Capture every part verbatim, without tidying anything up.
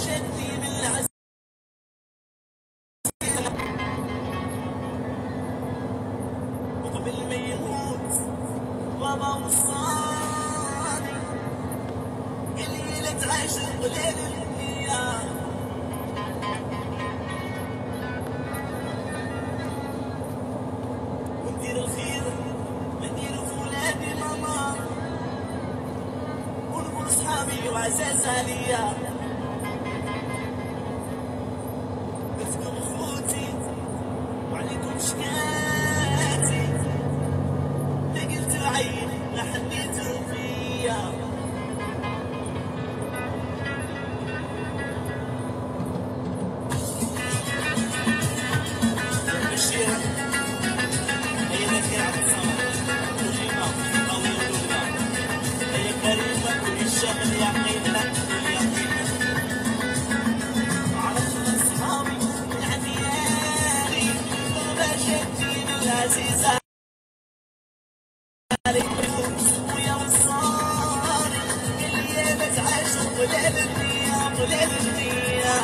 جدي من العز وقبل ما يموت بابا وصاني الليلة عاشق وليل الدنيا وندير الخير نديرو في ولادي ماما ونقول صحابي وعزاز عليا درتكم خوتي وعليكم شكاتي لا قلتو عين لا حنيتو فيا بشير هي ذكي عطسان وجيمة أو يولونا هي كريمة كل الشغل يعقيدنا يعقيدنا عرفنا أصحابي من عدياني ضربة جدي من العزيزة ويا وصاني الليلة عاشق وليل النية وليل النية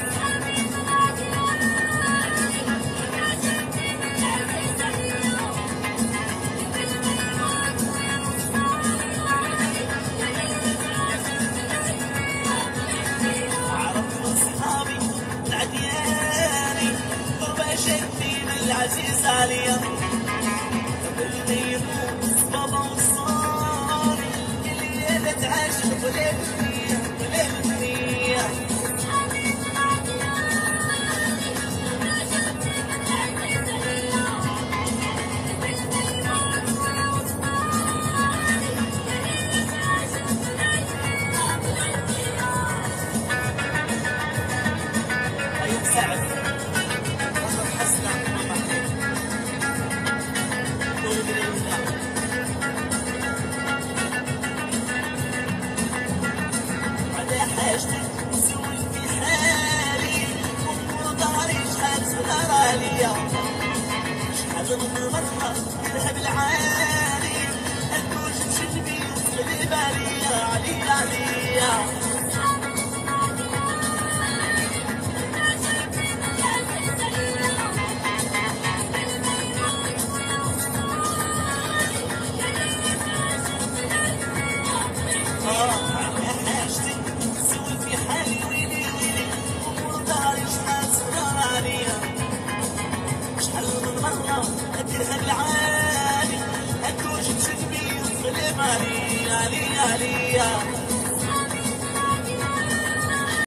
العزيز عليا قبل ما يموت بابا وصاني الليلة عاشق وليل النية وليل النية أيوب سعد سوي في حالي أمور ظهري شحال صغار عليا شحال من مرة ذهب العالي الكوش بشنبي وصل بالي عليا عليا